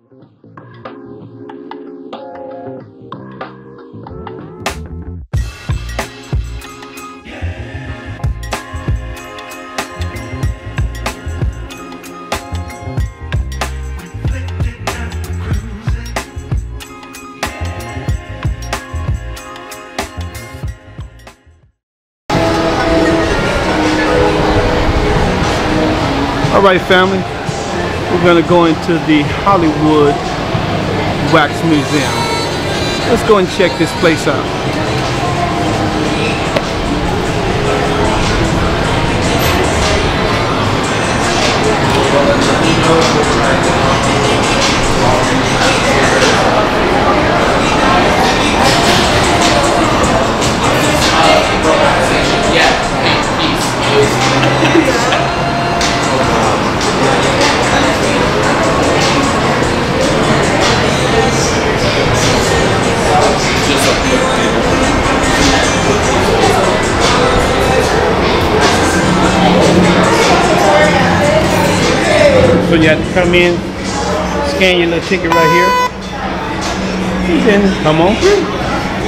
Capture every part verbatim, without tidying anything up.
Alright family, we're going to go into the Hollywood Wax Museum. Let's go and check this place out. So you have to come in, scan your little ticket right here, and then come on through.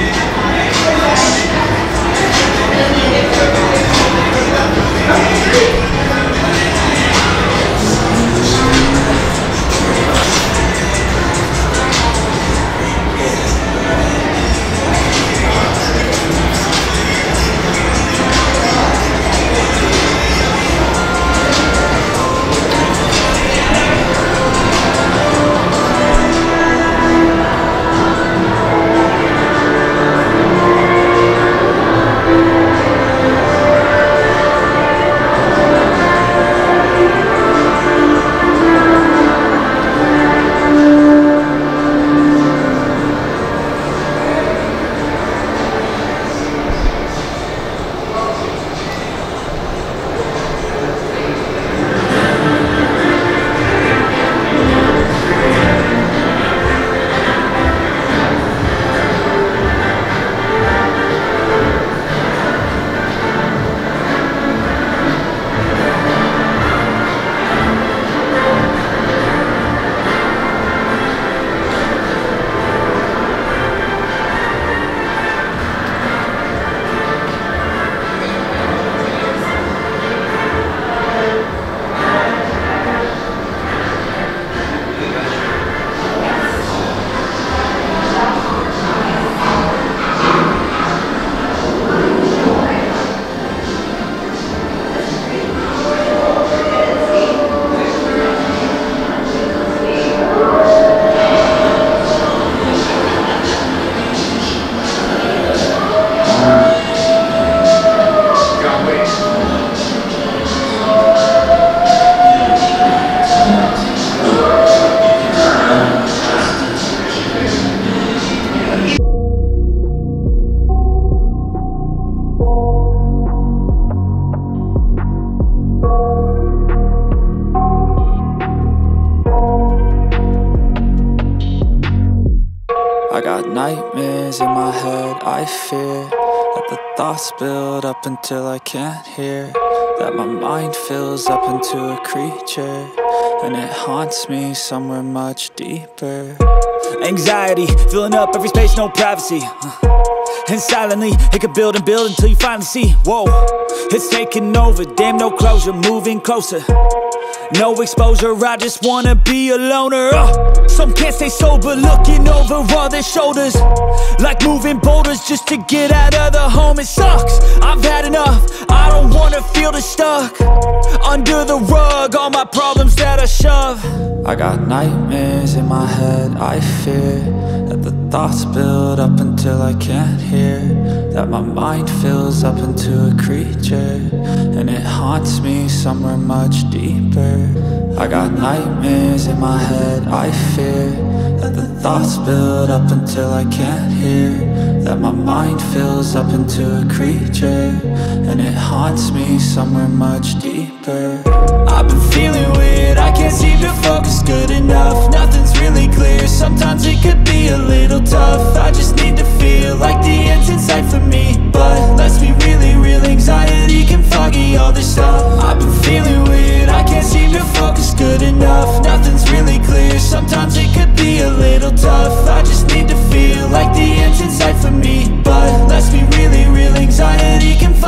I got nightmares in my head, I fear that the thoughts build up until I can't hear, that my mind fills up into a creature, and it haunts me somewhere much deeper. Anxiety, filling up every space, no privacy, and silently, it could build and build until you finally see, whoa, it's taking over, damn no closure, moving closer. No exposure, I just wanna be a loner. uh, Some can't stay sober, looking over all their shoulders, like moving boulders just to get out of the home. It sucks, I've had enough, I don't wanna feel the stuck under the rug, all my problems that I shove. I got nightmares in my head, I fear that the thoughts build up until I can't hear, that my mind fills up into a creature, and it haunts me somewhere much deeper. I got nightmares in my head, I fear that the thoughts build up until I can't hear, that my mind fills up into a creature, and it haunts me somewhere much deeper. I've been feeling weird, I can't seem to focus good enough, nothing's really clear, sometimes it could be a little tough. I just need to feel like the end's in sight for me, but let's be really real, anxiety can foggy all this stuff. I've been feeling weird, I can't seem to focus good enough, nothing's really clear, sometimes it could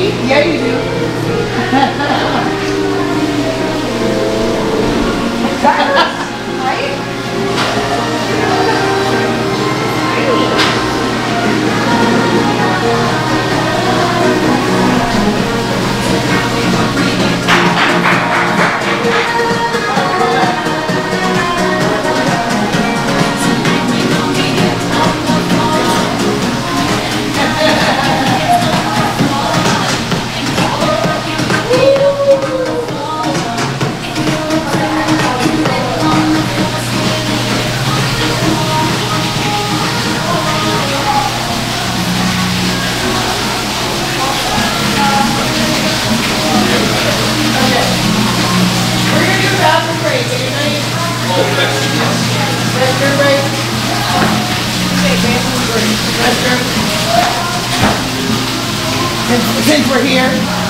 Me? Yeah, you do. Since we're here.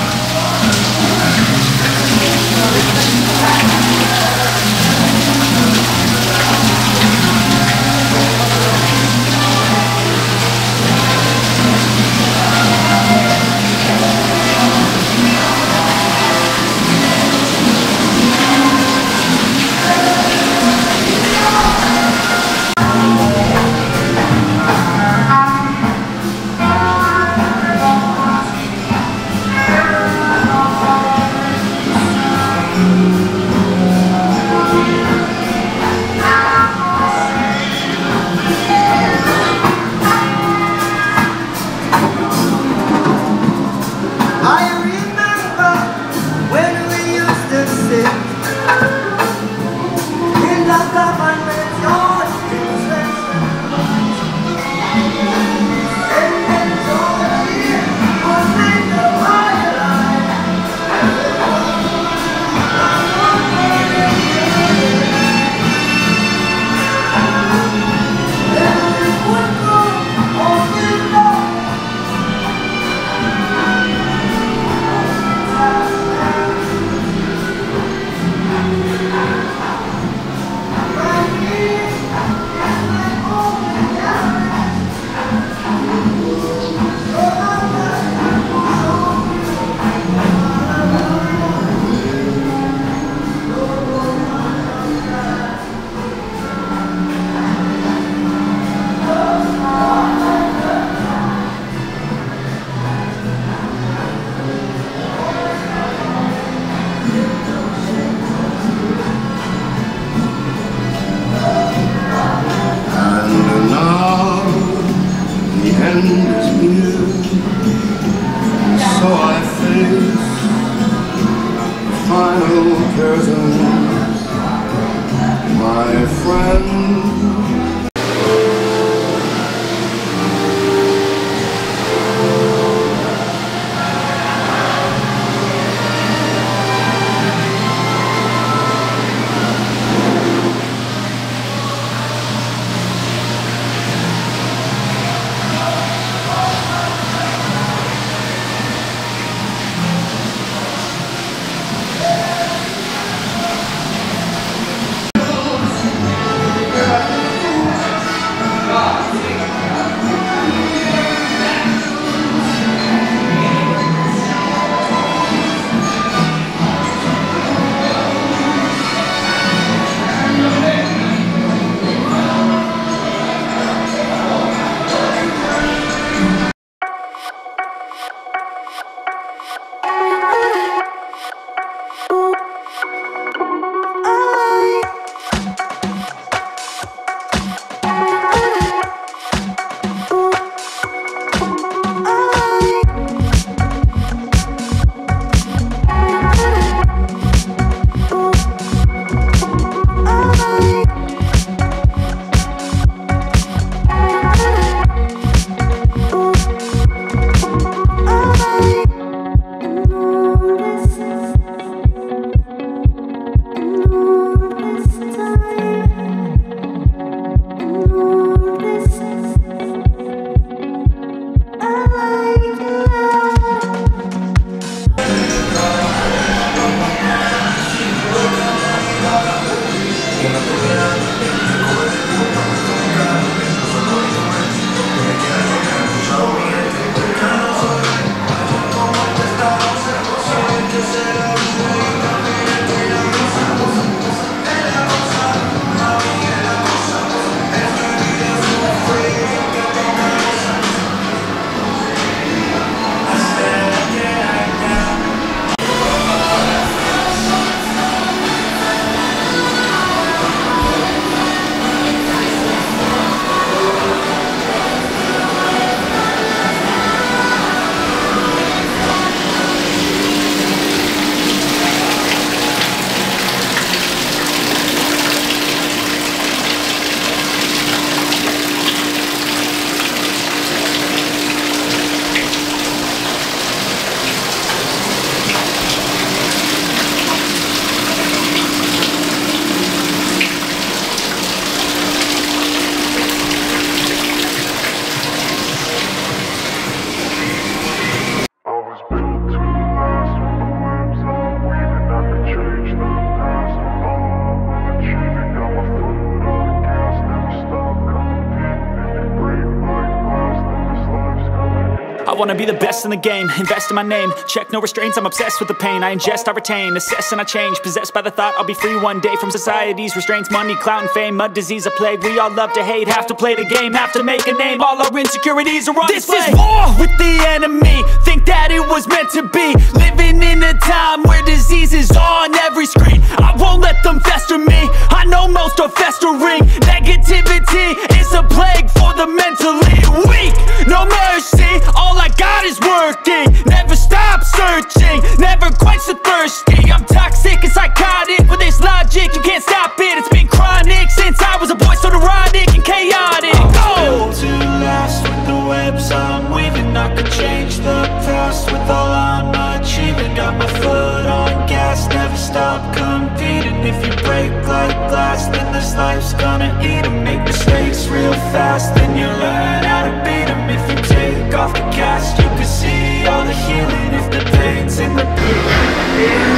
My friend Notice I wanna be the best in the game, invest in my name. Check no restraints, I'm obsessed with the pain. I ingest, I retain, assess and I change. Possessed by the thought I'll be free one day from society's restraints. Money, clout and fame, mud, disease, a plague. We all love to hate, have to play the game, have to make a name. All our insecurities are on This display. is war with the enemy. Think that it was meant to be. Living in a time where disease is on every screen. I won't let them fester me. I know most are festering. Negativity is a plague for the mentally weak. No mercy, all I got is working. Never stop searching, never quench the thirsty. I'm toxic and psychotic, with this logic you can't stop it. It's been chronic since I was a boy, so neurotic and chaotic. Go! To last with the webs I'm weaving, I could change the past with all I'm achieving. Got my foot on gas, never stop competing. If you break like glass, then this life's gonna eat 'em. Make mistakes real fast, then you learn how to beat 'em. If you take off the cast, you can see all the healing. If the pain's in the